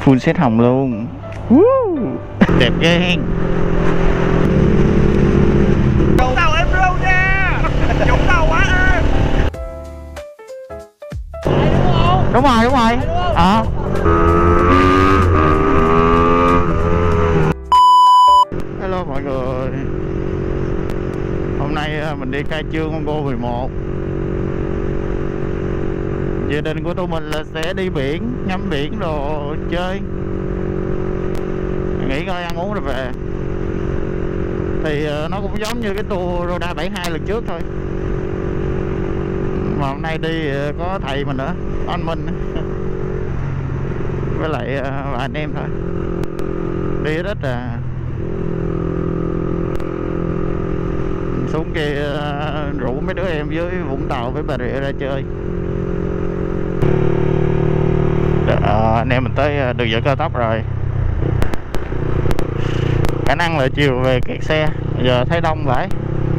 Full set hồng luôn. Đẹp ghê. Vũng Tàu em luôn nha. Vũng Tàu quá em. Đúng rồi, đúng rồi. Hello mọi người. Hôm nay mình đi khai trương con Go 11. Dự định của tụi mình là sẽ đi biển, ngắm biển rồi chơi, nghỉ ngơi ăn uống rồi về. Thì nó cũng giống như cái tour Roda 72 lần trước thôi. Mà hôm nay đi có thầy mình nữa, anh Minh với lại vài anh em thôi. Đi rất là xuống kia rủ mấy đứa em với Vũng Tàu với Bà Rịa ra chơi. Anh em mình tới đường dẫn cao tốc rồi. Khả năng là chiều về kẹt xe, giờ thấy đông vậy.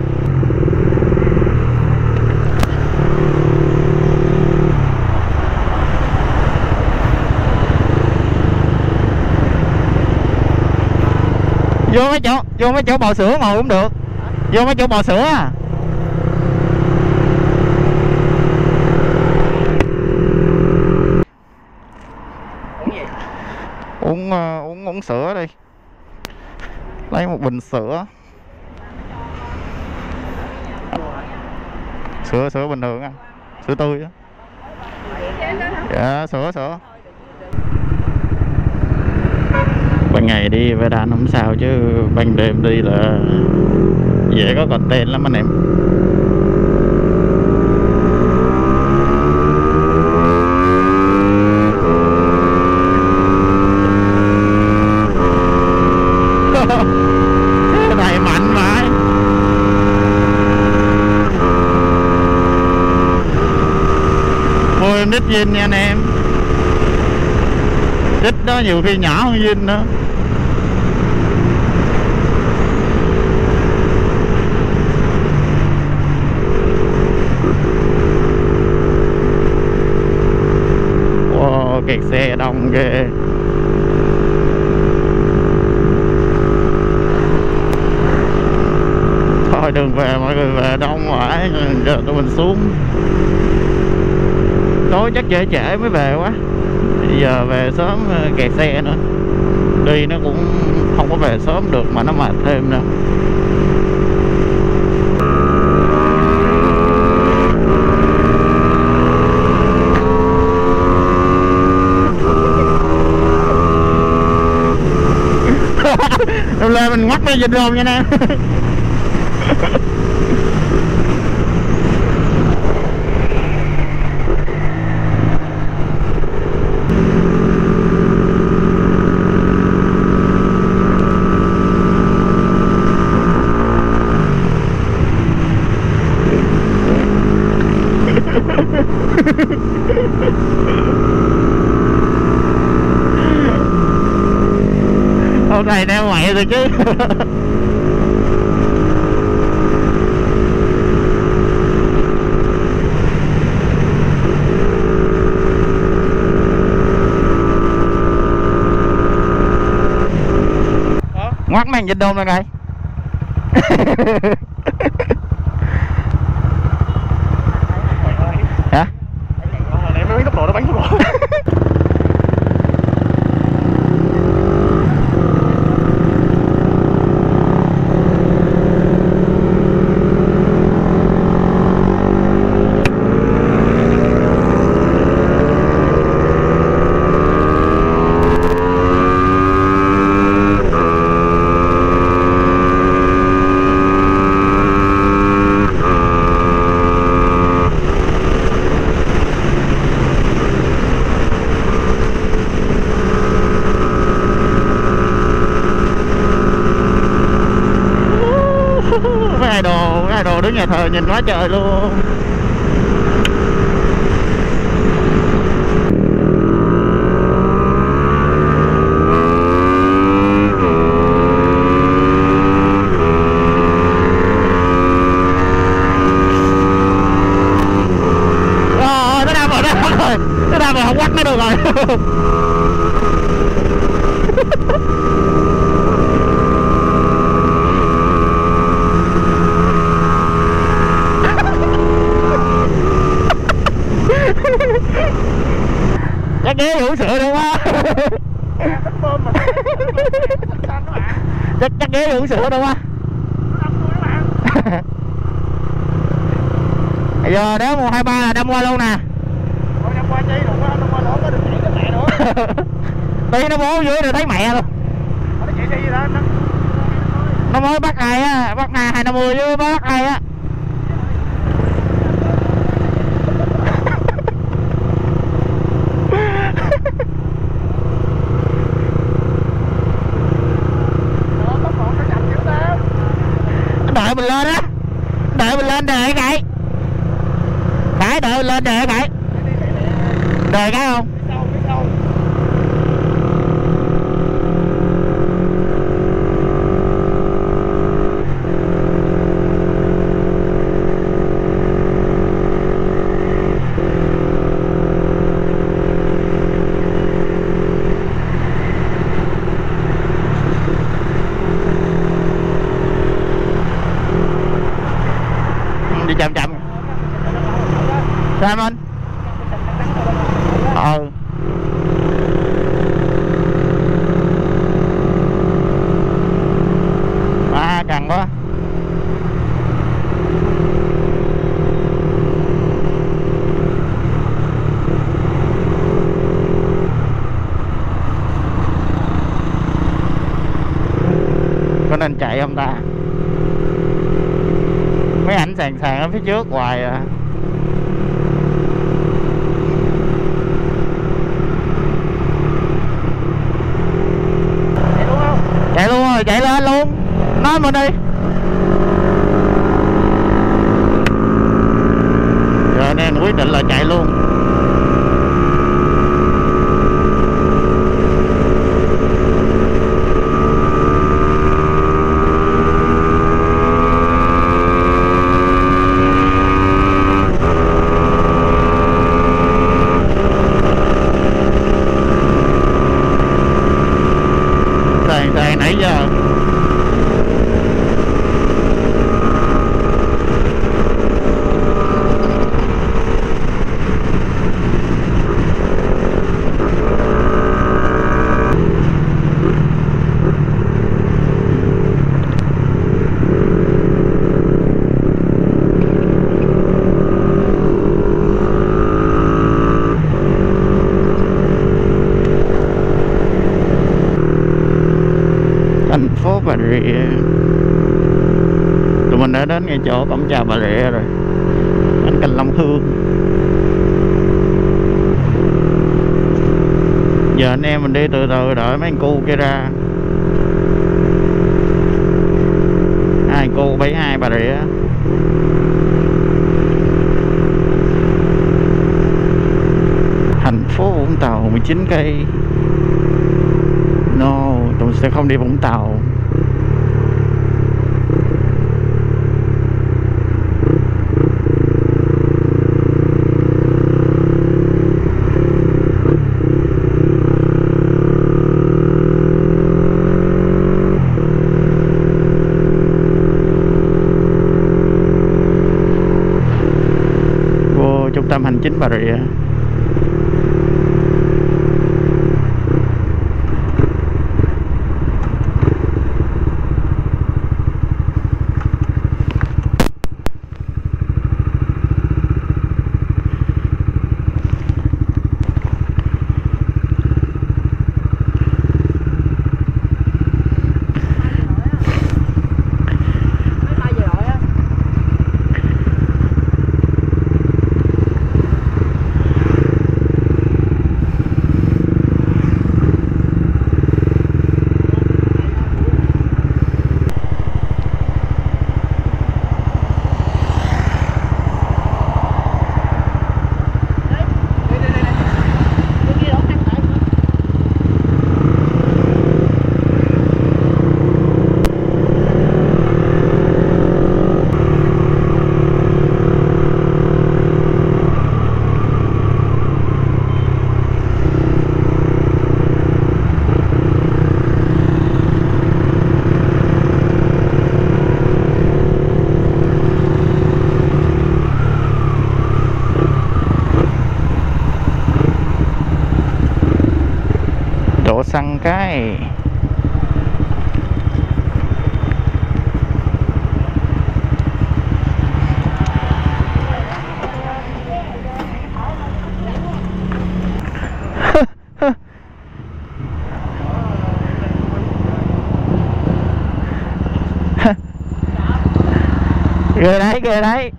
Vô mấy chỗ bò sữa ngồi cũng được. Vô mấy chỗ bò sữa à. Uống sữa đi. Lấy một bình sữa. Sữa bình thường á, sữa tươi á. Dạ, sữa. Ban ngày đi về đàn không sao, chứ ban đêm đi là dễ có content lắm anh em. Cái này mạnh vậy. Ôi em đít Vin nha anh em. Đít đó nhiều khi nhỏ hơn Vin nữa. Wow, kẹt xe đông ghê. Thôi đường về mọi người về đông quá, giờ tụi mình xuống. Tối chắc trễ mới về quá. Bây giờ về sớm kẹt xe nữa. Đi nó cũng không có về sớm được mà nó mệt thêm nữa. Đâu lên mình ngoắt cái Vinh nha nè. Hôm nay đeo ngoại rồi chứ. Ngoắt màn Vinh Đôn ra coi. Hả? Em mới biết tốc độ nó bắn tốc độ. Cái idol đứng nhà thờ nhìn quá trời luôn. Nó đâm rồi, không quắt nó được rồi. sữa đâu á. Bánh bơm mà xanh xanh đó bạn. Chắc ghé uống sữa đâu á. Nó 50 đó bạn. Bây giờ nếu 123 là đâm qua luôn nè. Thôi đâm qua chi, đụng qua đâm qua lỗ có được chỉ cái mẹ nữa. Tí nó bố dưới rồi thấy mẹ luôn. Nó chạy xe gì đó Nó mới bắt ai á, bắt 250 chứ mới bắt ai á. Đợi mình lên á, đợi mình lên đợi cái Khải, đợi mình lên đợi Khải, đợi cái không đi chậm chậm. Sao anh? Căng quá. Có nên chạy không ta? Mấy ảnh sàn ở phía trước hoài à. Chạy luôn rồi, chạy lên luôn. Nói mình đi. Rồi nên quyết định là chạy luôn. Sàn nãy giờ. Thành phố Bà Rịa. Tụi mình đã đến ngay chỗ cổng chào Bà Rịa rồi, bánh canh Long Hương. Giờ anh em mình đi từ từ đợi mấy anh cu kia ra. Hai cu 72 Bà Rịa. Thành phố Vũng Tàu 19 cây. No, tụi sẽ không đi Vũng Tàu. Vô trung tâm hành chính Bà Rịa. đổ xăng cái. Ghê đấy, ghê đấy.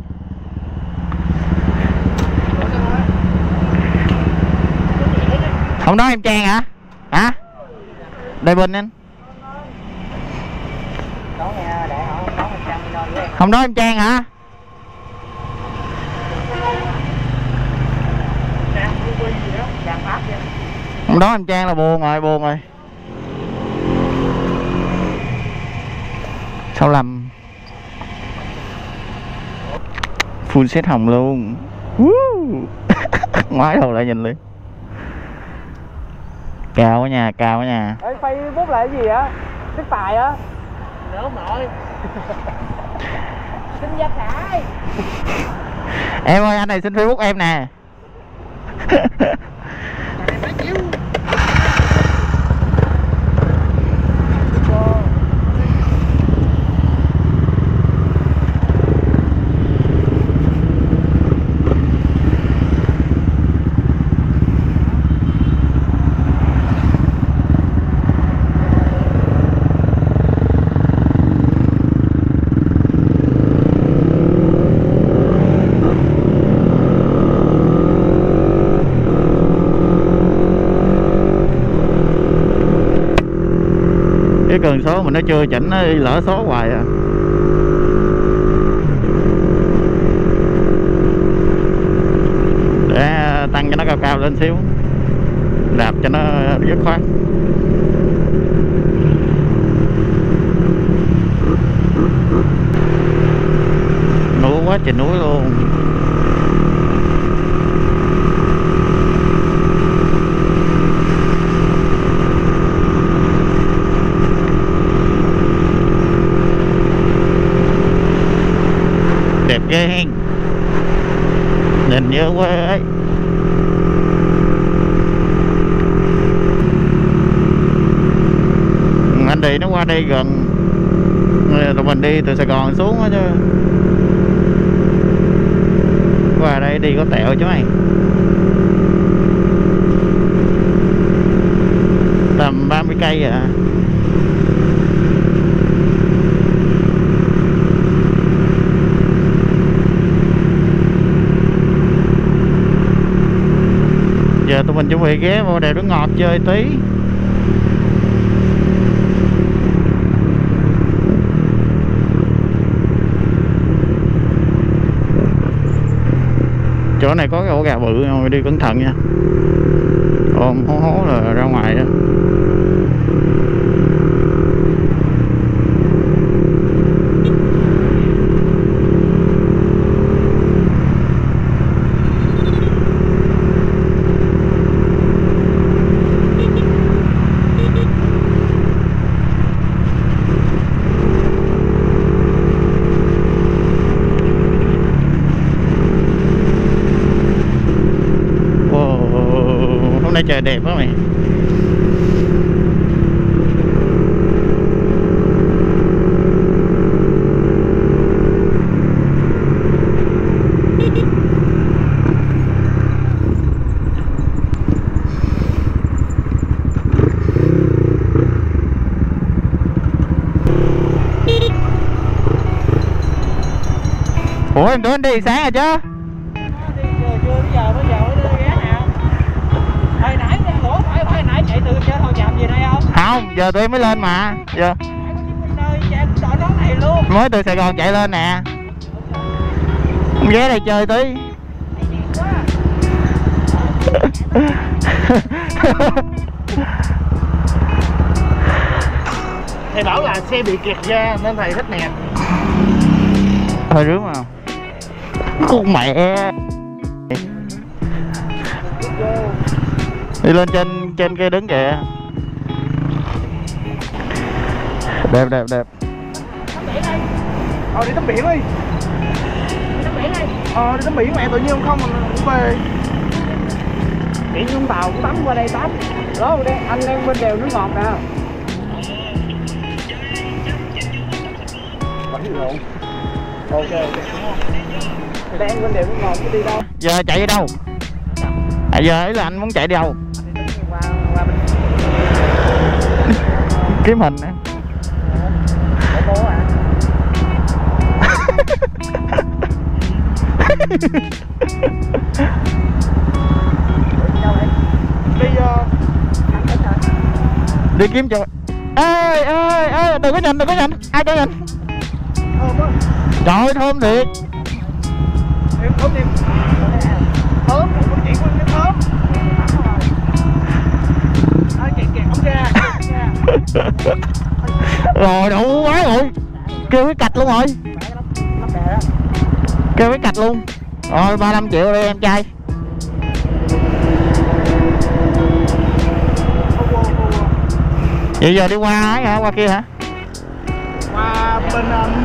Không nói em Trang hả? Hả? Đây bên anh. Không nói em Trang hả? Không nói em Trang là buồn rồi, buồn rồi. Sao lầm. Full set hồng luôn. Ngoái đầu lại nhìn liền. Cao quá nhà, cao quá nhà. Ê, Facebook là cái gì á? Cái tài á? Nhớ không nổi. Sinh nhật Hải. Em ơi, anh này xin Facebook em nè. Cái cần số mình nó chưa chỉnh, nó lỡ số hoài à. Để tăng cho nó cao cao lên xíu, đạp cho nó dứt khoát. Núi quá trời núi luôn. Đẹp ghê hen, nhìn nhớ quá ấy. Anh đi nó qua đây gần, tụi mình đi từ Sài Gòn xuống á chứ. Qua đây đi có tẹo chứ mày. Tầm 30 cây à. Giờ tụi mình chuẩn bị ghé vô đèo nước ngọt chơi tí. Chỗ này có cái ổ gà bự, rồi đi cẩn thận nha. Ôm hố hố là ra ngoài đó. Trời đẹp quá mày. Ủa em tưởng anh đi sáng rồi chứ? Không, giờ tụi em mới lên mà. Giờ mới từ Sài Gòn chạy lên nè. Không ghé đây chơi tí. Thầy bảo là xe bị kẹt ra nên thầy thích nè. Hơi rướng mà. Con mẹ. Đi lên trên kia đứng kìa. Đẹp đẹp đẹp. Đi tắm biển đi. Đi tắm biển đi. Đi tắm biển mẹ tự nhiên không mà về. Tiện con tàu cũng tắm qua đây tắm. Đó đây, anh đang bên đèo nước ngọt nè. Vẫn lộn. Ok, đang bên đèo nước ngọt chứ đi đâu? Giờ chạy đi đâu? Giờ ấy là anh muốn chạy đi đâu? Qua bên Kiếm hình nè. bố à. Đi kiếm cho. Ê đừng có nhìn, ai cho nhìn. Trời ơi thơm thiệt. Em thơm em. Thơm, con chị của em thơm. Kẹt ống ra. Rồi đủ quá rồi. Kêu cái cạch luôn rồi. Kêu cái cạch luôn. Rồi 35 triệu đi em trai. Vậy giờ đi qua ấy hả? Qua kia hả? Qua bên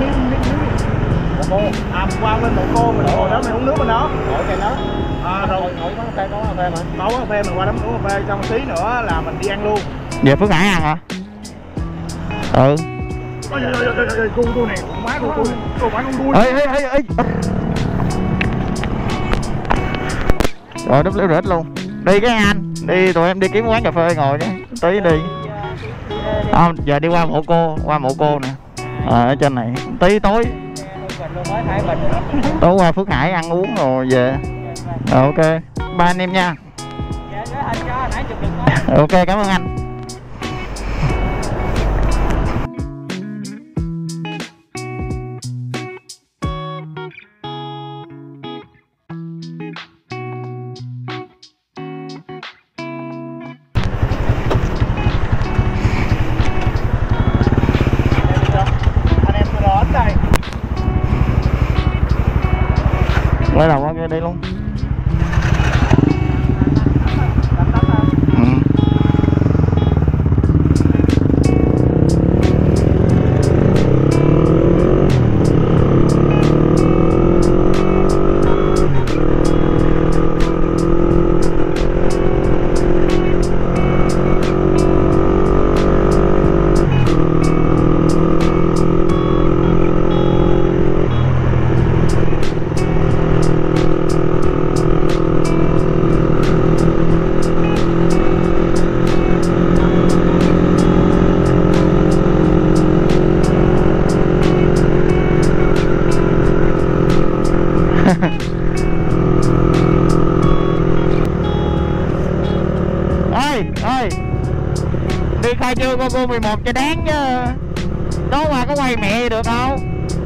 qua bên Mộ Cô mình ngồi đó mình uống nước bên đó. Ngồi cái đó. Rồi ngồi quán cà phê, có cà phê mà. Có quán cà phê mình qua đó uống cà phê, xong tí nữa là mình đi ăn luôn. Về Phước Hải ăn hả? Ừ. Cu này, má cu phải con đuôi. Ê. Rồi đúp liễu rệt luôn. Đi cái anh, đi tụi em đi kiếm quán cà phê ngồi chứ. Tí đi. Không, giờ đi qua Mộ Cô nè. Ở trên này, tí tối. Tối qua Phước Hải ăn uống rồi về. Rồi ok. Ba anh em nha. Ok, cảm ơn anh. Quay đầu qua kia đi luôn. Ơi đi khai trương con cô 11 cho đáng chứ. Đó qua có quay mẹ được không?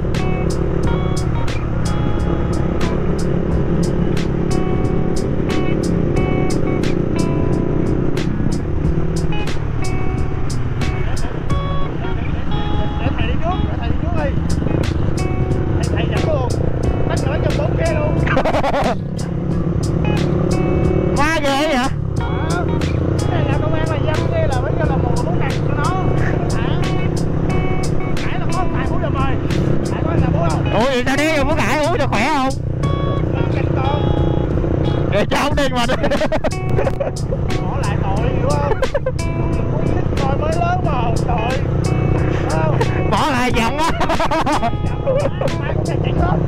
Thầy đi trước đi. Thầy dẫn luôn. Bắt nó trong 4 kia luôn. Quá ghê vậy? Cái này là công an là dân kia là bây giờ là một muốn nặng cho nó. Nãy là có tài uống được rồi. Nãy có là bố không? Ủa vậy sao đi Phước Hải uống cho khỏe không? Canh con. Rồi cháu đi mà đi. Bỏ lại tội hiểu không? Coi mới lớn mà tội. Không? Bỏ lại giọng á. Mai cũng chạy hết.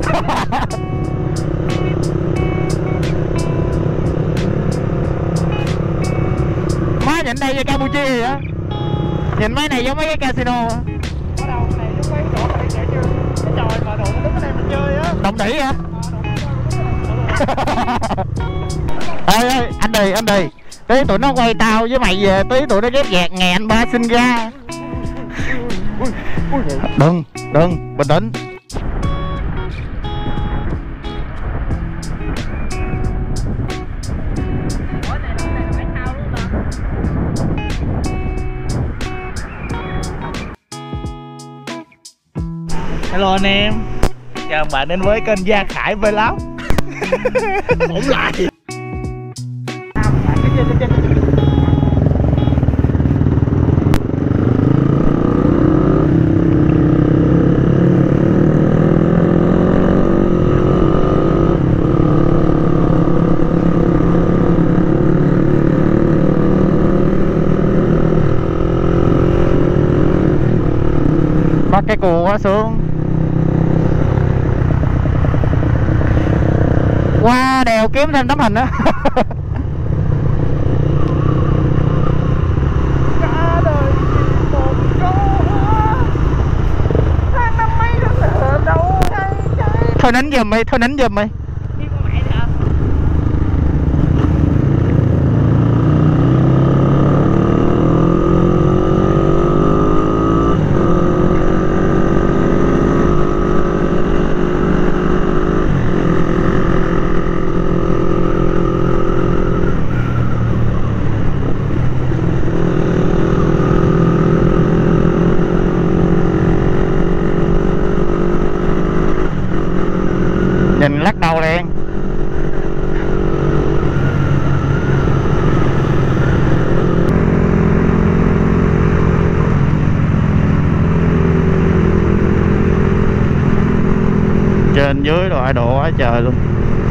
Má nhìn đây như Campuchia vậy á. Nhìn mấy này giống mấy cái casino á. Ở đâu này giống mấy chỗ này chạy chưa? Cái tròi mà đồ nó đứng ở đây mình chơi á. Đồng đỉ hả? Ê anh đi. Tí tụi nó quay tao với mày về, tí tụi nó ghép gạt nghè anh ba xin ra. Đừng, bình tĩnh. Hello anh em. Chào bạn đến với kênh Gia Khải Vlog. Ổn lại. cái cua quá sướng. Qua đèo kiếm thêm tấm hình đó. Cả đời chỉ một câu tháng năm mấy tháng ở đâu đây trái. Thôi nín giùm đi, thôi nín giùm đi. Nhìn lắc đầu liền. Trên dưới đồ độ quá trời luôn.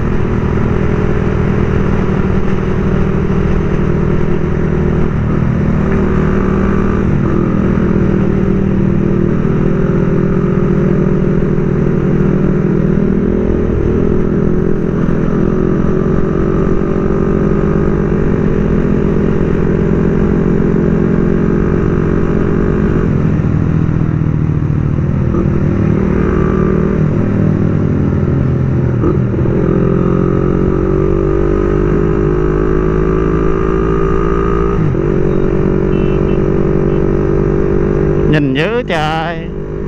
Nhìn dữ trời.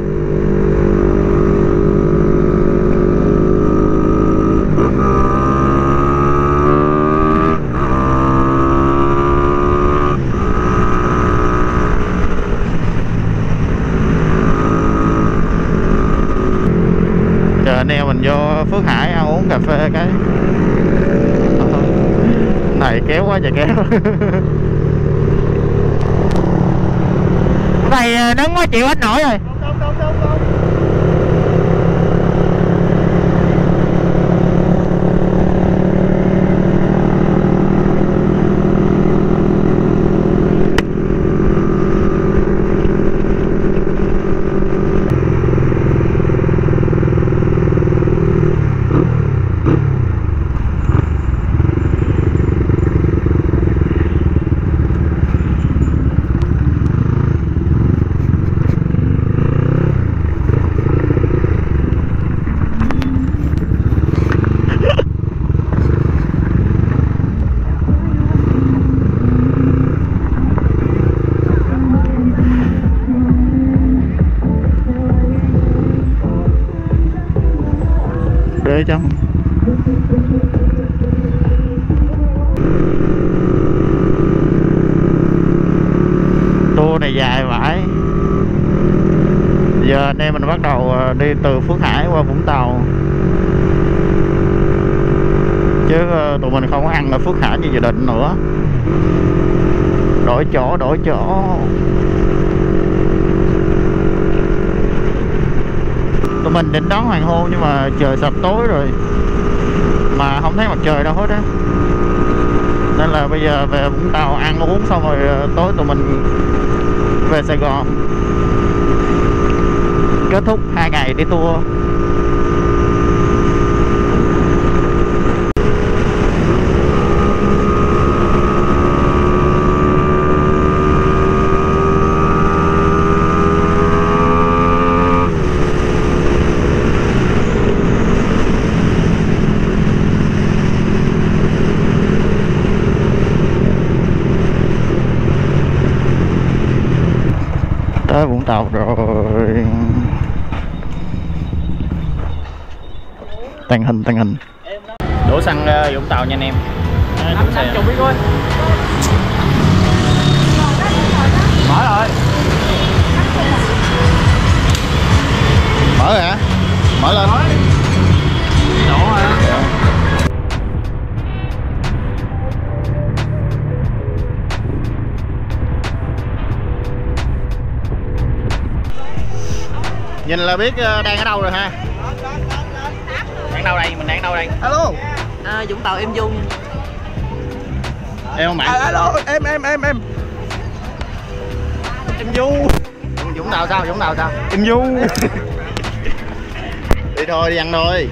Giờ anh em mình vô Phước Hải ăn uống cà phê cái. Này kéo quá trời kéo. Này nắng quá chịu hết nổi rồi. Để trong tour này dài vãi. Giờ anh em mình bắt đầu đi từ Phước Hải qua Vũng Tàu, chứ tụi mình không có ăn ở Phước Hải như dự định nữa. Đổi chỗ. Tụi mình định đón hoàng hôn nhưng mà trời sập tối rồi, mà không thấy mặt trời đâu hết á. Nên là bây giờ về Vũng Tàu ăn uống xong rồi tối tụi mình về Sài Gòn, kết thúc 2 ngày đi tour. Tới Vũng Tàu rồi. Tàng hình đổ xăng Vũng Tàu nha anh em. 50 biết thôi. Mở rồi. Mở hả? Mở lên. Đổ hả? Nhìn là biết đang ở đâu rồi ha. Đang đâu đây? Mình đang đâu đây? Alo. Vũng Tàu Em Du. Em không bạn? Alo, em. Em Du. Vũng Vũng Tàu sao? Vũng Tàu sao? Im du. Đi thôi, đi ăn thôi.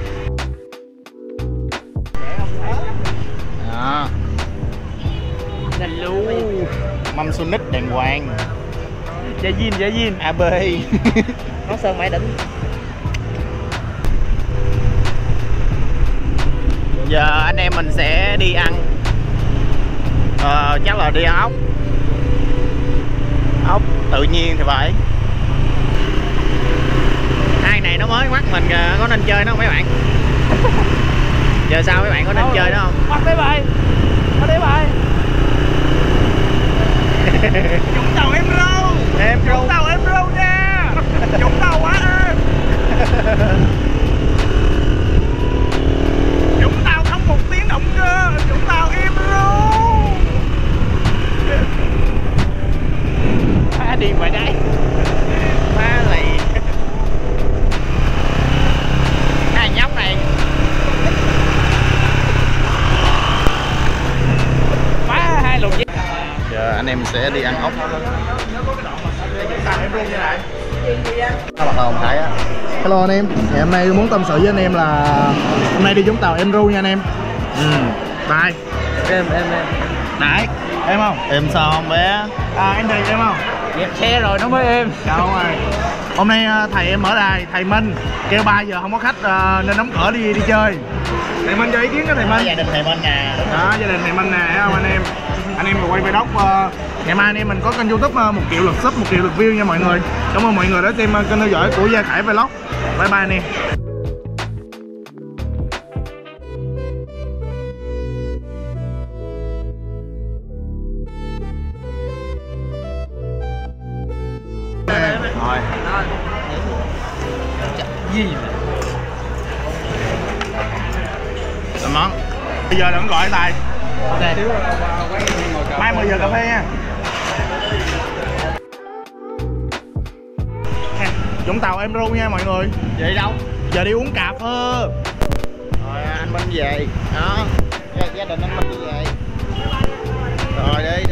Đó. Đành luôn. Mâm Sonic đàng hoàng. Dạ Vin. AB. Nó sơn mãi đỉnh. Giờ anh em mình sẽ đi ăn. Chắc là đi ăn ốc. Ốc tự nhiên thì phải. Hai này nó mới mắt mình có nên chơi nó không mấy bạn? Giờ sao mấy bạn có nên chơi nó không? Bắt đấy bài. Vũng Tàu em râu. Vũng Tàu em râu nha. Vũng Tàu quá ơi. Vũng Tàu không một tiếng động cơ. Vũng Tàu em râu. Đi ngoài đây. Má lì. Hai nhóc này. Má hai lùn. Giờ anh em sẽ đi ăn ốc. Sao mặt Hồng Thái á. Hello anh em, ngày hôm nay tôi muốn tâm sự với anh em là hôm nay đi Vũng Tàu em ru nha anh em. Bye. Em. Nãy em không? Em sao không bé? Em đi em không? Dẹp xe rồi nó mới êm. Không rồi. Hôm nay thầy em ở đài, thầy Minh kêu 3 giờ không có khách nên đóng cửa đi chơi. Thầy Minh cho ý kiến đó thầy Minh. Gia đình thầy Minh nè. Đó, gia đình thầy Minh nè, thấy không anh em? Anh em vừa quay vlog ngày mai anh em mình có kênh YouTube 1 triệu lượt sub, 1 triệu lượt view nha mọi người. Cảm ơn mọi người đã xem kênh theo dõi của Gia Khải Vlog. Bye bye anh em. Rồi. Gì? Làm món. Bây giờ đừng gọi tài. Ok. Mai 10 giờ cà phê nha. Vũng Tàu em ru nha mọi người. Vậy đâu? Giờ đi uống cà phê. Rồi anh Minh về. Đó. Gia đình anh Minh đi về. Rồi đi.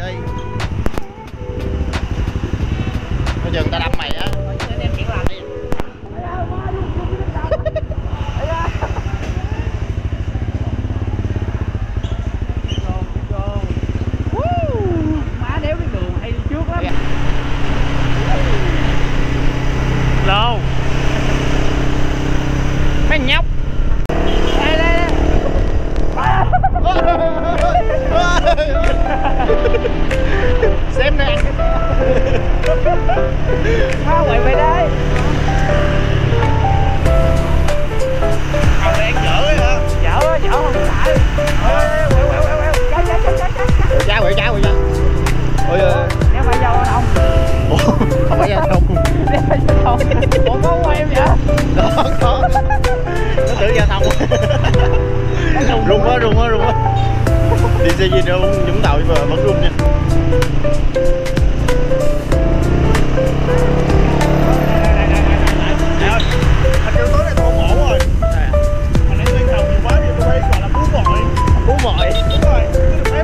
Bây giờ người ta đâm mày á. Em chuyển làm đi. Má đéo cái đường hay đi trước lắm. Lô. Mấy nhóc. Đây. Xem nè. Má quậy về đây. Ông đang chở ấy hả? Chở không phải. Quậy cha. Ôi Nếu phải dâu không? Ủa, không phải giao thông. Nếu phải dâu không? Ủa có quay em vậy? Có. Nó tưởng giao thông. Rung quá. Đi xe gì đâu Vũng Tàu mà vẫn rung nha. Anh kêu tối nay tôi không ổn rồi. Anh ấy lên đầu nhiều quá thì tôi phải gọi là bú bội. Bú bội. Đúng rồi. Em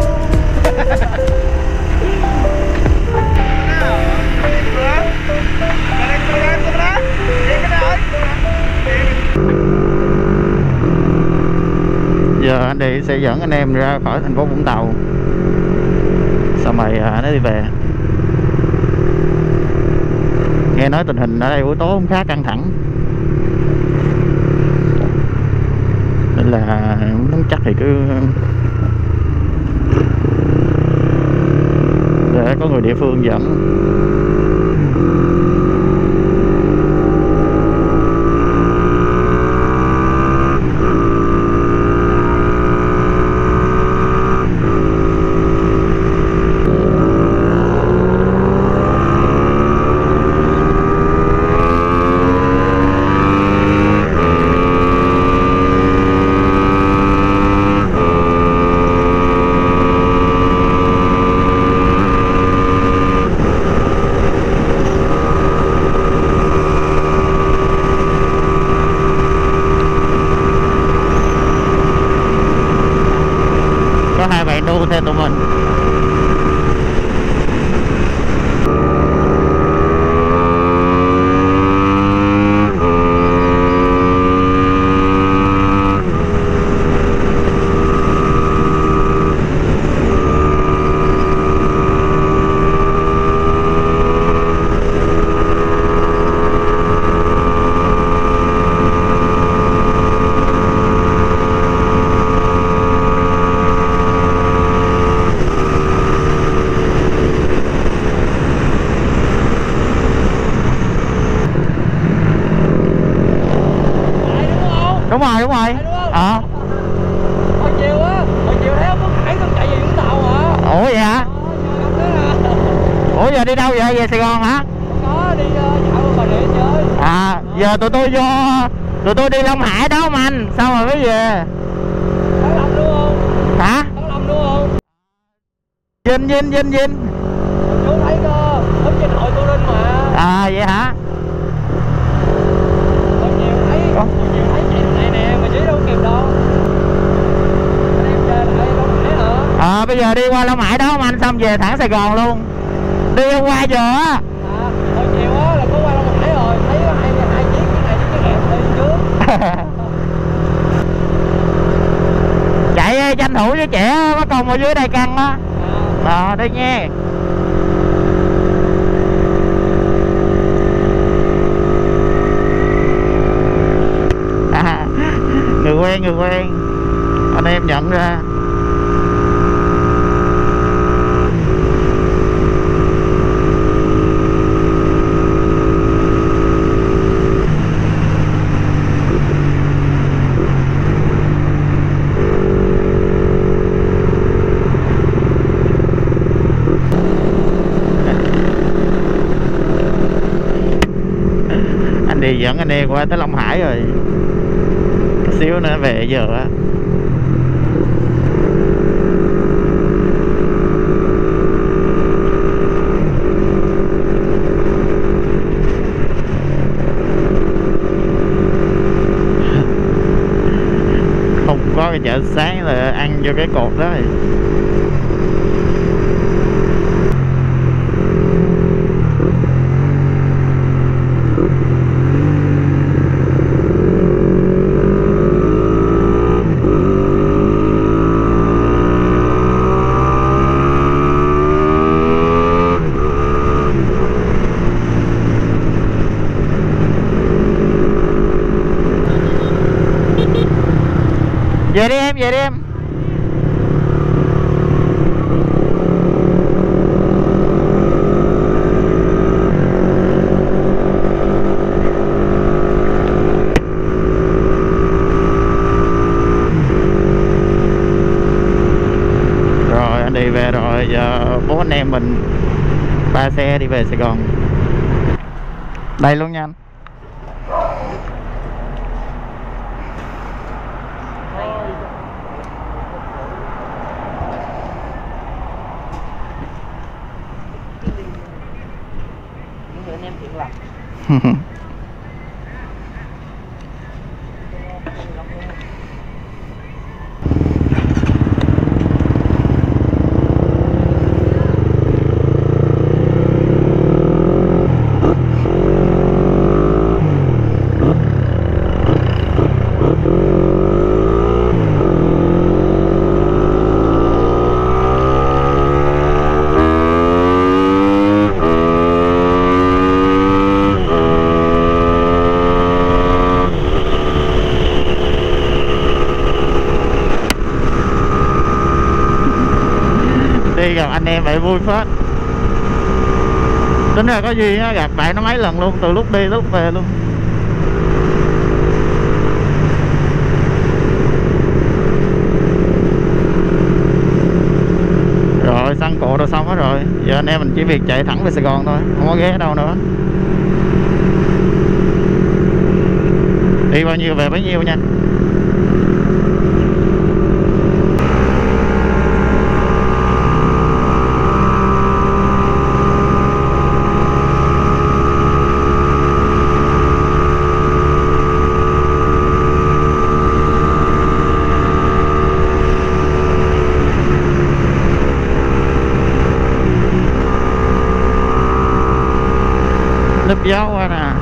Giờ anh đi sẽ dẫn anh em ra khỏi thành phố Vũng Tàu. Xong rồi nó đi về. Nghe nói tình hình ở đây buổi tối cũng khá căng thẳng, nên là muốn chắc thì cứ để có người địa phương dẫn. giờ đi đâu vậy? Về Sài Gòn hả? Có đi dạo Bà Rịa chơi. À, giờ tụi tôi đi Long Hải đó không anh? Sao mà mới về? Tháng 5 đúng không? Hả? Tháng 5 đúng không? Vinh. Chú thấy có up trên hội tôi lên mà. À vậy hả? Còn nhiều thấy chạy này nè mà chứ đâu kịp đâu. Anh em về lại Long Hải hả? Bây giờ đi qua Long Hải đó không anh? Xong về thẳng Sài Gòn luôn. Đi hôm qua giờ á. Còn nhiều á là có qua Long Hải rồi. Thấy có hai chiếc cái này với cái hẹp đi trước. Chạy tranh thủ với trẻ bắt công ở dưới đây căng á. Đi nha. Người quen anh em nhận ra. Anh đi dẫn anh em qua tới Long Hải rồi, chút xíu nữa về giờ á. Không có cái chợ sáng là ăn vô cái cột đó rồi. Về đi em, về đi em. Rồi anh đi về rồi, giờ bố anh em mình 3 xe đi về Sài Gòn. Đây luôn nha anh. Anh em thiện lành. Đi gặp anh em vậy vui phết. Tính ra có duyên á, gặp bạn nó mấy lần luôn, từ lúc đi lúc về luôn. Rồi xăng cộ rồi xong hết rồi. Giờ anh em mình chỉ việc chạy thẳng về Sài Gòn thôi, không có ghé đâu nữa. Đi bao nhiêu về bấy nhiêu nha. Núp dấu quá nè.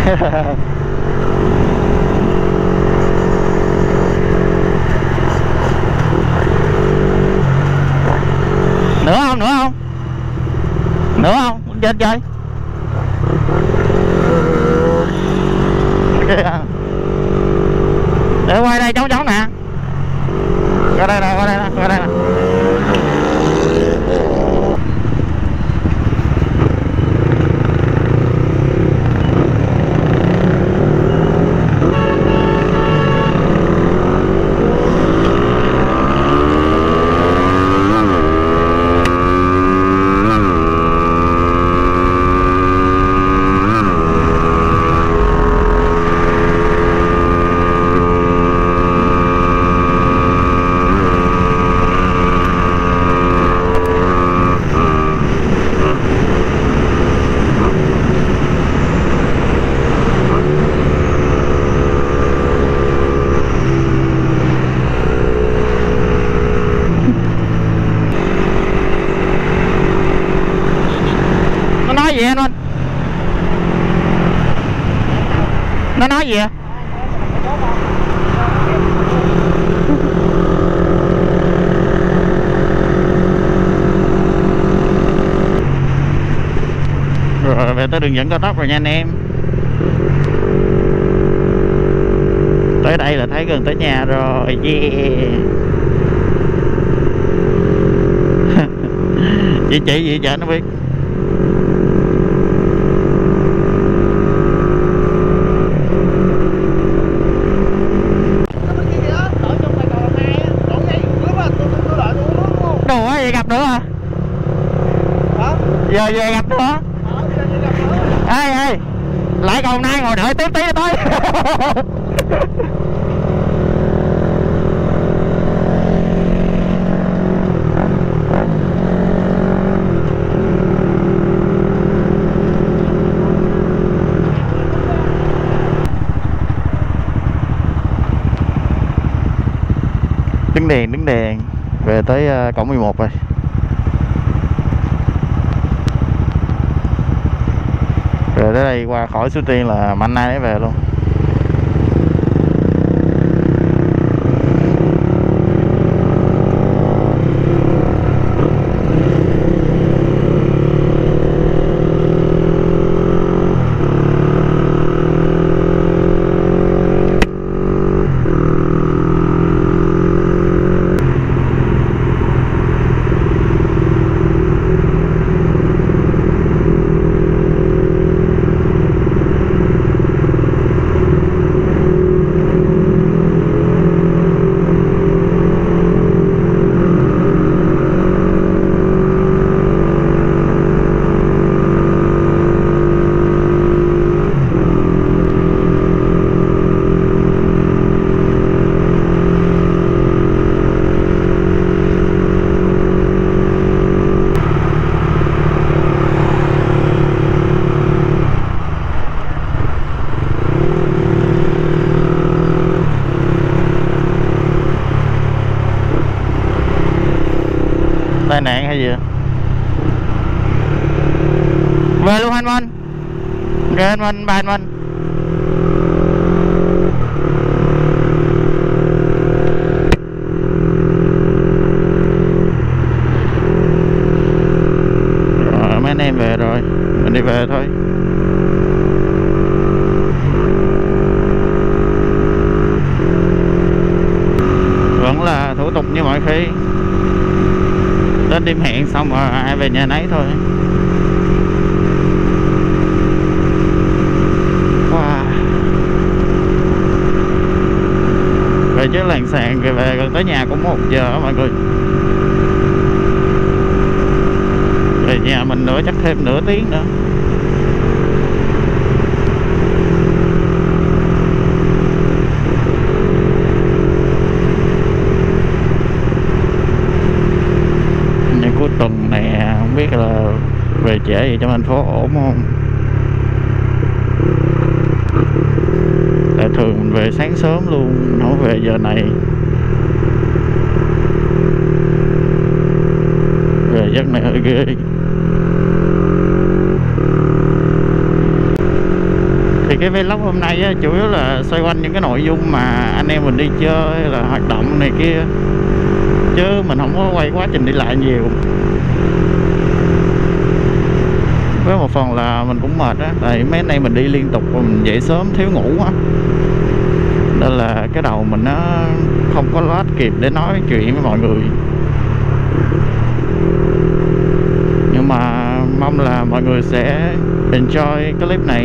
Nữa không, nữa không, nữa không, trên chơi. Để quay đây chống chống nè. Qua đây nè, qua đây nè, qua đây nè. Gì anh? Nó nói gì vậy? Rồi về tới đường dẫn cao tốc rồi nha anh em. Tới đây là thấy gần tới nhà rồi. Yeah. Chỉ gì cho nó biết. Đồ gì gặp nữa hả? Giờ về gặp nữa. Ê lại còn nay ngồi đợi tí tới. Đứng đèn về tới cổng 11 rồi. Rồi tới đây qua khỏi Suối Tiên là mạnh nay để về luôn. Tai nạn hay gì? Về luôn anh Minh. Rồi anh Minh, ba anh Minh. Rồi mấy anh em về rồi, mình đi về thôi. Vẫn là thủ tục như mọi khi. Đến đêm hẹn xong rồi ai về nhà nấy thôi. Wow. Về chứ làng sàn về gần tới nhà cũng 1 giờ mọi người. Về nhà mình nữa chắc thêm nửa tiếng nữa. Cuối tuần này không biết là về trễ gì trong thành phố ổn không. Tại thường mình về sáng sớm luôn, không về giờ này. Về giấc này hơi ghê. Thiệt cái vlog hôm nay á, chủ yếu là xoay quanh những cái nội dung mà anh em mình đi chơi hay là hoạt động này kia, chứ mình không có quay quá trình đi lại nhiều. Với một phần là mình cũng mệt á, tại mấy nay mình đi liên tục và mình dậy sớm thiếu ngủ á, nên là cái đầu mình nó không có loát kịp để nói chuyện với mọi người. Nhưng mà mong là mọi người sẽ enjoy cái clip này.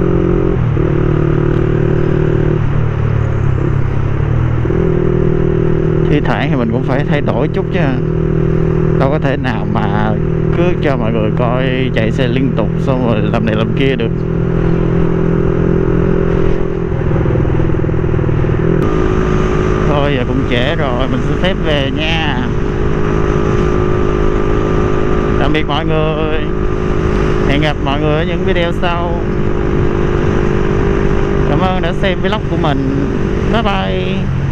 Thi thoảng thì mình cũng phải thay đổi chút chứ, đâu có thể nào mà cứ cho mọi người coi chạy xe liên tục xong rồi làm này làm kia được. Thôi giờ cũng trễ rồi, mình xin phép về nha. Tạm biệt mọi người, hẹn gặp mọi người ở những video sau. Cảm ơn đã xem vlog của mình. Bye bye.